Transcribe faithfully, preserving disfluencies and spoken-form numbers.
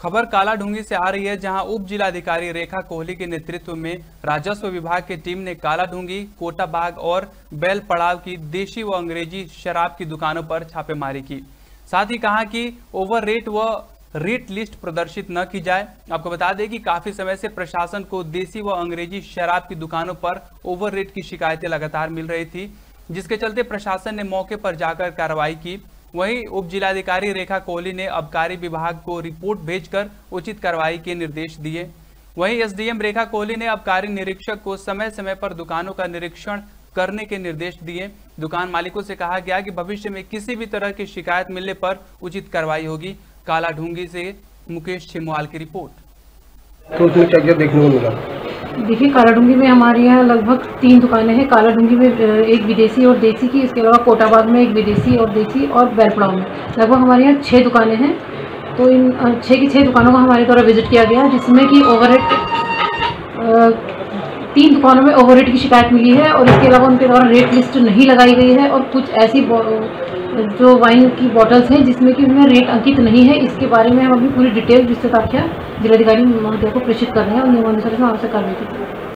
खबर कालाढूंगी से आ रही है, जहां उप जिलाधिकारी रेखा कोहली के नेतृत्व में राजस्व विभाग की टीम ने कालाढूंगी, कोटाबाग और बेल पड़ाव की देशी व अंग्रेजी शराब की दुकानों पर छापेमारी की। साथ ही कहा कि ओवर रेट व रेट लिस्ट प्रदर्शित न की जाए। आपको बता दें कि काफी समय से प्रशासन को देसी व अंग्रेजी शराब की दुकानों पर ओवर रेट की शिकायतें लगातार मिल रही थी, जिसके चलते प्रशासन ने मौके पर जाकर कार्रवाई की। वहीं उप जिलाधिकारी रेखा कोहली ने आबकारी विभाग को रिपोर्ट भेजकर उचित कार्रवाई के निर्देश दिए। वहीं एसडीएम रेखा कोहली ने आबकारी निरीक्षक को समय समय पर दुकानों का निरीक्षण करने के निर्देश दिए। दुकान मालिकों से कहा गया कि भविष्य में किसी भी तरह की शिकायत मिलने पर उचित कार्रवाई होगी। कालाढूंगी से मुकेश छिमुआल की रिपोर्ट। तो उसमें क्या क्या देखने को मिला? देखिए, कालाढूंगी में हमारे यहाँ लगभग तीन दुकानें हैं। कालाढूंगी में एक विदेशी और देसी की, इसके अलावा कोटाबाग में एक विदेशी और देसी, और बेलपड़ाव में लगभग हमारे यहाँ छः दुकानें हैं। तो इन छः की छः दुकानों को हमारे द्वारा विजिट किया गया, जिसमें कि ओवरहेड तीन दुकानों में ओवरहेड की शिकायत मिली है और इसके अलावा उनके द्वारा रेट लिस्ट नहीं लगाई गई है और कुछ ऐसी जो वाइन की बॉटल्स हैं जिसमें कि उनमें रेट अंकित नहीं है। इसके बारे में हम अभी पूरी डिटेल विस्तृत व्याख्या जिलाधिकारी महोदय को प्रेषित कर रहे हैं और नियमानुसार आवश्यक कार्रवाई की।